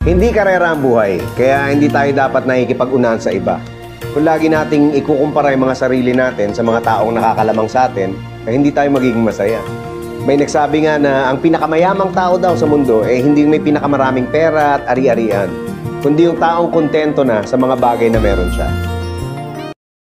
Hindi karera ang buhay, kaya hindi tayo dapat nakikipag-unahan sa iba. Kung lagi nating ikukumpara yung mga sarili natin sa mga taong nakakalamang sa atin, ay hindi tayo magiging masaya. May nagsabi nga na ang pinakamayamang tao daw sa mundo hindi yung may pinakamaraming pera at ari-arian, kundi yung taong kontento na sa mga bagay na meron siya.